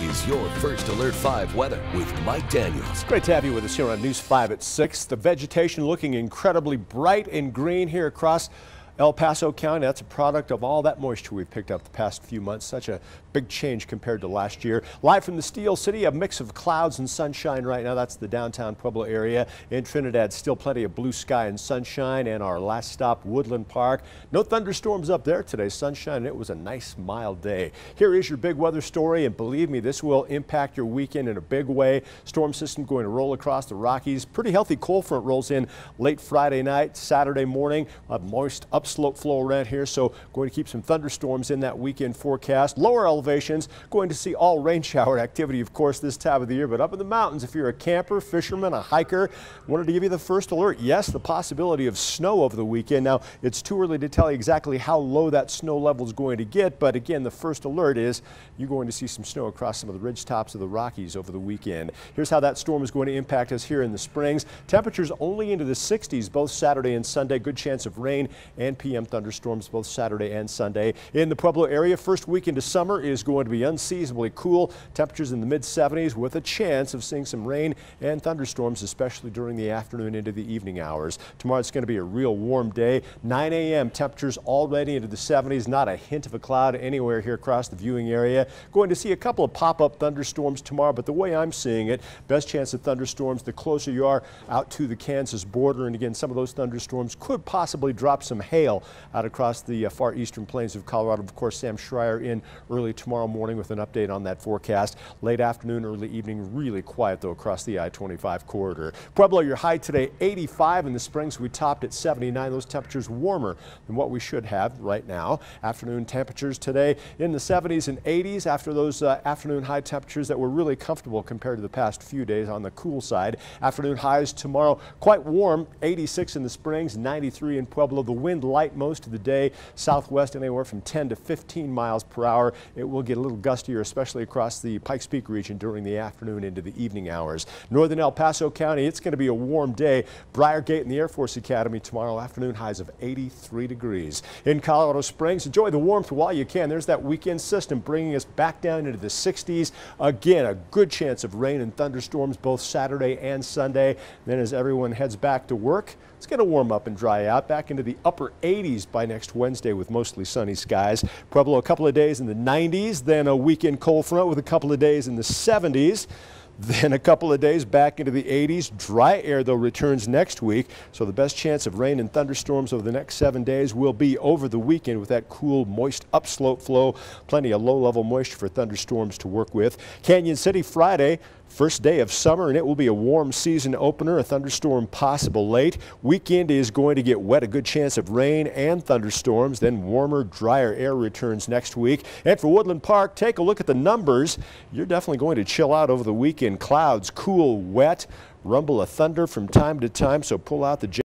is your First Alert 5 weather with Mike Daniels. Great to have you with us here on News 5 at 6. The vegetation looking incredibly bright and green here across El Paso County. That's a product of all that moisture we've picked up the past few months. Such a big change compared to last year. Live from the Steel City, a mix of clouds and sunshine right now. That's the downtown Pueblo area. In Trinidad, still plenty of blue sky and sunshine. And our last stop, Woodland Park. No thunderstorms up there today. Sunshine. It was a nice, mild day. Here is your big weather story. And believe me, this will impact your weekend in a big way. Storm system going to roll across the Rockies. Pretty healthy cold front rolls in late Friday night, Saturday morning. A moist upslope flow around here, so going to keep some thunderstorms in that weekend forecast. Lower elevations, going to see all rain shower activity, of course, this time of the year, but up in the mountains, if you're a camper, fisherman, a hiker, wanted to give you the first alert. Yes, the possibility of snow over the weekend. Now, it's too early to tell you exactly how low that snow level is going to get, but again, the first alert is you're going to see some snow across some of the ridge tops of the Rockies over the weekend. Here's how that storm is going to impact us here in the Springs. Temperatures only into the 60s both Saturday and Sunday. Good chance of rain and PM thunderstorms both Saturday and Sunday. In the Pueblo area, first weekend of summer is going to be unseasonably cool. Temperatures in the mid-70s with a chance of seeing some rain and thunderstorms, especially during the afternoon into the evening hours. Tomorrow it's going to be a real warm day. 9 a.m. temperatures already into the 70s. Not a hint of a cloud anywhere here across the viewing area. Going to see a couple of pop-up thunderstorms tomorrow, but the way I'm seeing it, best chance of thunderstorms the closer you are out to the Kansas border. And again, some of those thunderstorms could possibly drop some hail out across the far eastern plains of Colorado. Of course, Sam Schreier in early tomorrow morning with an update on that forecast. Late afternoon, early evening, really quiet though across the I-25 corridor. Pueblo, your high today 85. In the Springs, we topped at 79. Those temperatures warmer than what we should have right now. Afternoon temperatures today in the 70s and 80s after those afternoon high temperatures that were really comfortable compared to the past few days on the cool side. Afternoon highs tomorrow quite warm, 86 in the Springs, 93 in Pueblo. The wind light most of the day, southwest anywhere from 10 to 15 miles per hour. It will get a little gustier, especially across the Pikes Peak region during the afternoon into the evening hours. Northern El Paso County, it's going to be a warm day. Briargate and the Air Force Academy tomorrow afternoon, highs of 83 degrees. In Colorado Springs, enjoy the warmth while you can. There's that weekend system bringing us back down into the 60s. Again, a good chance of rain and thunderstorms both Saturday and Sunday. Then as everyone heads back to work, it's going to warm up and dry out back into the upper 80s by next Wednesday with mostly sunny skies. Pueblo, a couple of days in the 90s, then a weekend cold front with a couple of days in the 70s. Then a couple of days back into the 80s. Dry air, though, returns next week. So the best chance of rain and thunderstorms over the next 7 days will be over the weekend with that cool, moist upslope flow. Plenty of low-level moisture for thunderstorms to work with. Canyon City Friday, first day of summer, and it will be a warm season opener. A thunderstorm possible late. Weekend is going to get wet. A good chance of rain and thunderstorms. Then warmer, drier air returns next week. And for Woodland Park, take a look at the numbers. You're definitely going to chill out over the weekend. Clouds, cool, wet, rumble of thunder from time to time, so pull out the